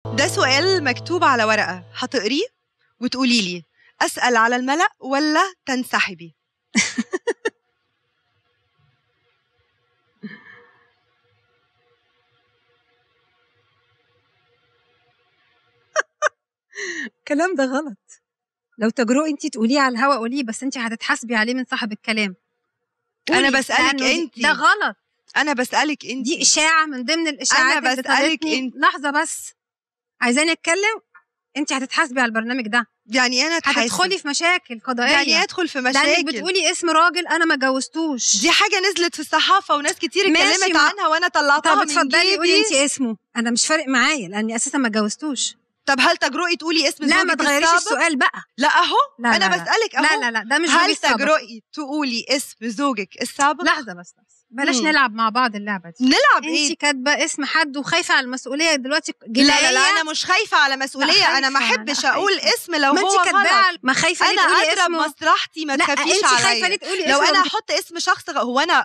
ده سؤال مكتوب على ورقة، هتقريه وتقولي لي أسأل على الملأ ولا تنسحبي؟ الكلام ده غلط. لو تجرؤي انت تقوليه على الهوا قوليه، بس انت هتتحاسبي عليه من صاحب الكلام. أنا بسألك أنت. ده غلط. أنا بسألك أنت. دي إشاعة من ضمن الإشاعات. أنا بسألك أنت. لحظة بس، عايزاني أتكلم؟ انت هتتحاسبي على البرنامج ده. يعني أنا هتدخلي في مشاكل قضائية. يعني أدخل في مشاكل؟ لأنك بتقولي اسم راجل أنا ما جوزتوش. دي حاجة نزلت في الصحافة وناس كتير اتكلمت عنها وأنا طلعتها من جيبي. طب اتفضلي قولي انت اسمه، أنا مش فارق معايا لأني أساسا ما جوزتوش. طب هل تجرؤي تقولي اسم زوجك السابق؟ لا ما تغيريش السؤال بقى. لا اهو لا انا لا بسألك اهو. لا ده مش زوجي السابق. هل تجرؤي تقولي اسم زوجك السابق؟ لحظة بس بلاش نلعب مع بعض اللعبة دي. نلعب ايه؟ انت كاتبة اسم حد وخايفة على المسؤولية دلوقتي جنائية. لا انا مش خايفة على مسؤولية، انا ما احبش اقول اسم لو هو غلط. ما خايفة ليه انا تقولي اضرب اسمه؟ مصلحتي، ما تخافيش عليا. خايفة ليه تقولي لو اسمه؟ انا احط اسم شخص هو انا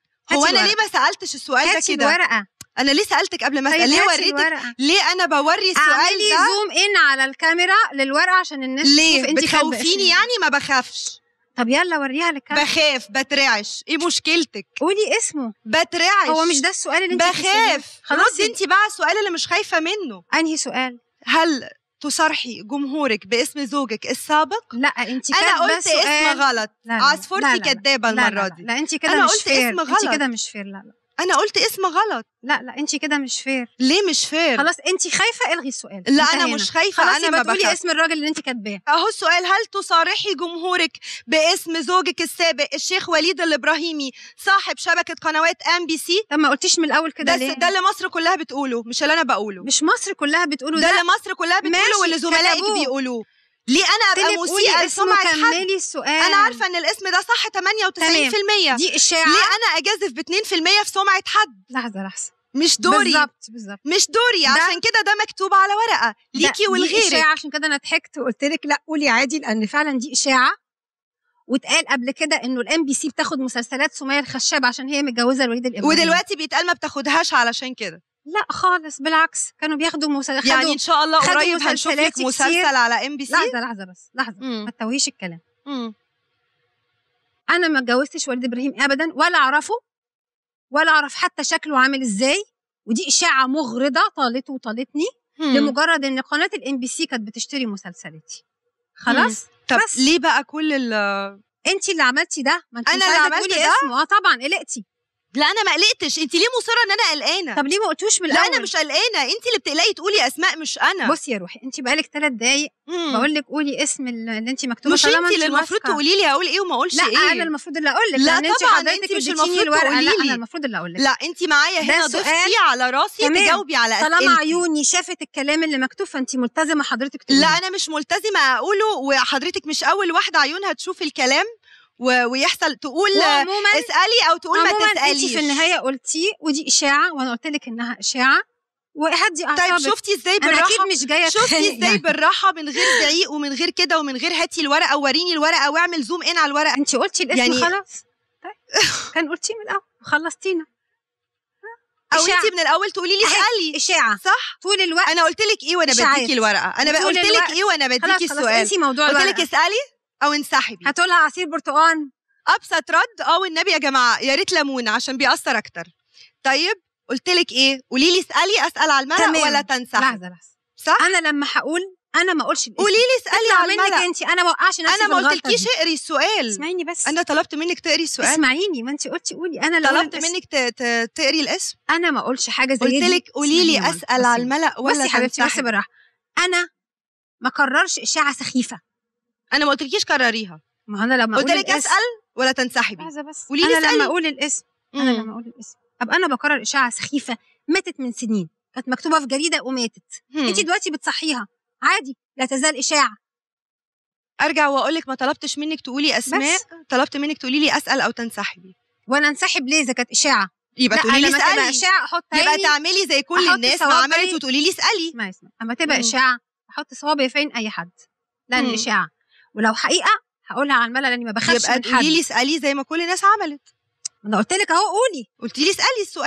ليه ما سألتش السؤال ده كده؟ هاتي الورقة. انا ليه سألتك قبل ما اسال؟ ليه وريتك؟ ليه انا بوري السؤال ده؟ اعملي زوم ان على الكاميرا للورقه عشان الناس تشوف انت بتخوفيني يعني. ما بخافش. طب يلا وريها للكاميرا. بخاف، بترعش. ايه مشكلتك؟ قولي اسمه. بترعش. هو مش ده السؤال اللي انت بخاف. خلاص انت بقى السؤال اللي مش خايفه منه. انهي سؤال؟ هل تصرحي جمهورك باسم زوجك السابق؟ لا انت كده انا قلت اسم غلط. عصفورتي كدابه المره دي. لا انت كده مش فير. اسم غلط. انت كده مش فير. لا انا قلت اسم غلط. لا انت كده مش فير. ليه مش فير؟ خلاص انت خايفه الغي السؤال. لا انا مش خايفه. انا ما بقولي اسم الراجل اللي انت كاتباه اهو السؤال. هل تصارحي جمهورك باسم زوجك السابق الشيخ وليد الابراهيمي صاحب شبكه قنوات MBC؟ طب ما قلتيش من الاول كده ليه؟ ده اللي مصر كلها بتقوله، مش اللي انا بقوله. مش مصر كلها بتقوله ده اللي مصر كلها بتقوله واللي زملائك بيقولوه. ليه انا ابقى مسيئه لسمعه حد؟ كملي السؤال. انا عارفه ان الاسم ده صح 98%. دي اشاعه. ليه انا اجازف ب2% في سمعه حد؟ لحظه مش دوري. بالظبط مش دوري. عشان كده ده مكتوب على ورقه ليكي ولغيرك. دي اشاعه، عشان كده انا ضحكت وقلت لك لا قولي عادي، لان فعلا دي اشاعه. واتقال قبل كده انه الMBC بتاخد مسلسلات سمية الخشاب عشان هي متجوزه الوليد الابراهيمي، ودلوقتي بيتقال ما بتاخدهاش علشان كده. لا خالص، بالعكس كانوا بياخدوا مسلسلات. يعني ان شاء الله قريب هنشوف لك مسلسل على MBC. لحظه بس ما تتوهيش الكلام. انا ما اتجوزتش وليد ابراهيم ابدا، ولا اعرفه ولا اعرف حتى شكله عامل ازاي، ودي اشاعه مغرضه طالته وطالتني لمجرد ان قناه الMBC كانت بتشتري مسلسلاتي. خلاص. طب بس ليه بقى كل انت اللي عملتي ده؟ ما انت انا اللي عملت ده. اسمه. طبعا قلقتي. لا انا ما قلقتش. انت ليه مصره ان انا قلقانه؟ طب ليه ما قلتوش من الاول؟ لا انا مش قلقانه، انت اللي بتقلقي تقولي اسماء مش انا. بصي يا روحي، انت بقالك 3 دقايق بقول لك قولي اسم اللي انت مكتوبه. مش انت اللي المفروض تقولي لي اقول ايه وما اقولش ايه. لا انا المفروض اللي اقول لك. لا طبعا انت مش المفروض تقولي لي. انا المفروض اللي اقول لك. لا انت معايا هنا ضفتي على راسي تجاوبي على اسئلتي. طالما عيوني شافت الكلام اللي مكتوب فانت ملتزمه حضرتك تقولي. لا انا مش ملتزمه اقوله، وحضرتك مش اول واحده عيونها تشوف الكلام ويحصل تقول اسالي او تقول ما تساليش. انت في النهايه قلتي ودي اشاعه وانا قلت لك انها اشاعه وهدي اعصابك. طيب شفتي ازاي بالراحه؟ انا اكيد مش جايه شفتي ازاي يعني بالراحه من غير زعيق ومن غير كده ومن غير هاتي الورقه ووريني الورقه واعمل زوم ان على الورقه. انت قلتي الاسم يعني خلاص. طيب كان قلتيه من الاول وخلصتينا. او انت من الاول تقولي لي اسالي. اشاعه صح طول الوقت. انا قلت لك ايه وانا بديكي الورقه؟ انا قلت لك ايه وانا بديكي السؤال؟ قلت لك اسالي او انسحبي. هتقولها عصير برتقال. ابسط رد والنبي يا جماعه يا ريت ليمون عشان بيأثر اكتر. طيب قلت لك ايه؟ قولي لي اسالي اسال على الملأ ولا تنسحب. لحظه صح. انا لما هقول انا ما اقولش الاسم. قولي لي اسالي على الملأ. انت انا ما اوقعش نفسي. انا ما قلتلكيش اقري السؤال. اسمعيني بس. انا طلبت منك تقري السؤال. اسمعيني، ما انت قلتي قولي. انا طلبت منك تقري الاسم. انا ما اقولش حاجه زي دي. قلت لك قولي لي اسال على الملأ ولا تنسحب. بس يا حبيبتي بس بالراحه. انا ما كررش اشاعه سخيفه. انا ما قلتلكيش كرريها. ما انا لما قلت لك اسال ولا تنسحبي. لحظه بس. قولي لي انا لما اقول الاسم ابقى انا بكرر اشاعه سخيفه ماتت من سنين، كانت مكتوبه في جريده وماتت. انت دلوقتي بتصحيها عادي، لا تزال اشاعه. ارجع واقول لك ما طلبتش منك تقولي اسماء، طلبت منك تقولي لي اسال او تنسحبي. وانا انسحب ليه اذا كانت اشاعه؟ يبقى تقولي لي اسالي. لما اشاعه احط يبقى تعملي زي كل الناس ما عملت وتقولي لي اسالي. اسمعي اما تبقى اشاعه احط صوابعي في عين اي حد لان اشاعه، ولو حقيقه هقولها على الملأ لاني ما بخافش من حد. يبقى تقولي لي اسالي زي ما كل الناس عملت. انا قلت لك اهو قولي. قلتي لي اسالي السؤال.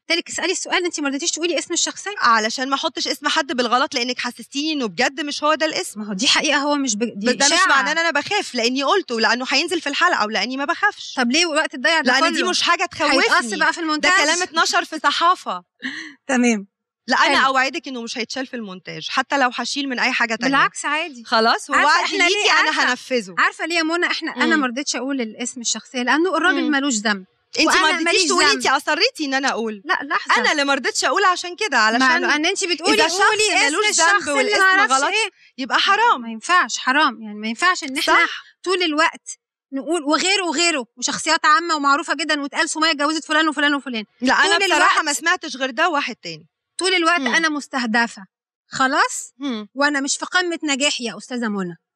قلت لك اسالي السؤال، انت ما رضيتيش تقولي اسم الشخصيه. علشان ما احطش اسم حد بالغلط، لانك حسستيني انه بجد مش هو ده الاسم. ما هو دي حقيقه، هو مش دي بس ده إشاعة. مش معناه ان انا بخاف لاني قلته، لانه هينزل في الحلقه، ولاني ما بخافش. طب ليه وقت الضيع ده لان دي كله؟ مش حاجه هيتقص تخوفني، بقى في ده المونتاج. كلام اتنشر في صحافه. تمام. لا انا حلو. اوعدك انه مش هيتشال في المونتاج، حتى لو هشيل من اي حاجه تانية. بالعكس عادي. خلاص، عارفة ووعدي إحنا ليكي ليه؟ انا عارفة. هنفذه. عارفه ليه يا منى؟ انا ما رضيتش اقول الاسم الشخصيه لانه الراجل ملوش ذنب. انت ما وأنا رضيتيش ماليش تقولي، ذنب. انت اصريتي ان انا اقول. لا لحظه، انا اللي ما رضيتش اقول عشان كده، علشان لان انت بتقولي إذا شخص قولي ملوش اسم ذنب الشخص اللي والاسم ما اعرفش غلط، ايه. يبقى حرام. ما ينفعش، حرام يعني، ما ينفعش ان احنا صح. طول الوقت نقول وغيره وشخصيات عامه ومعروفه جدا، وتقال سميه اتجوزت فلان وفلان وفلان. لا انا طول بصراحه الوقت. ما سمعتش غير ده واحد تاني. طول الوقت انا مستهدفه خلاص، وانا مش في قمه نجاحي يا استاذه منى.